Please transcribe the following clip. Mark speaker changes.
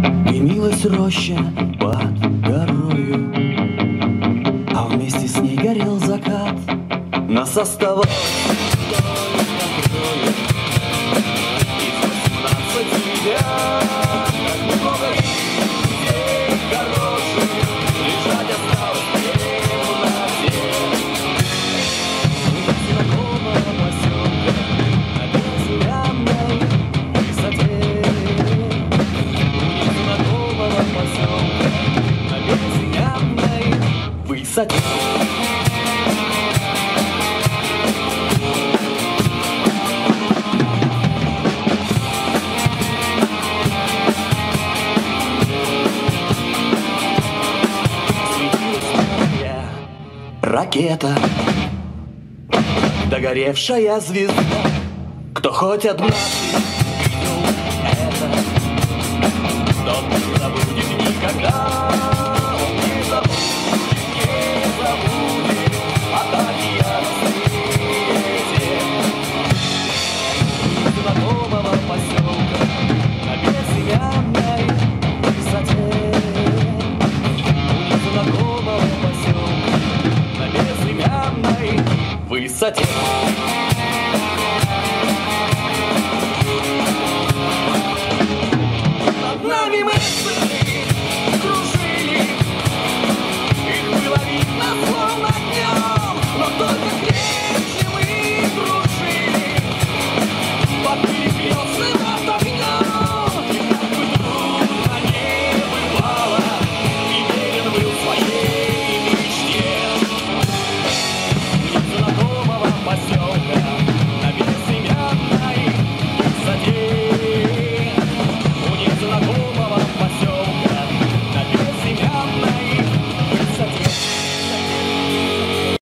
Speaker 1: Дымилась роща под горою, а вместе с ней горел закат. Нас оставалось только трое из 18 лет. Как много людей хороших лежать осталось в темноте. До знакомого поселка на безымянной высоте. Знакомого поселка на безымянной высоте. Ракета, догоревшая звезда. Кто хоть однажды видел это, тот не забудет никогда. Он не забудет атаки на свете. Из знакомого поселка на безымянной высоте. Из знакомого поселка на безымянной высоте. Над нами мысли кружили, их было видно словно днем, но только крепче мы кружили под перекрестным автомобилем.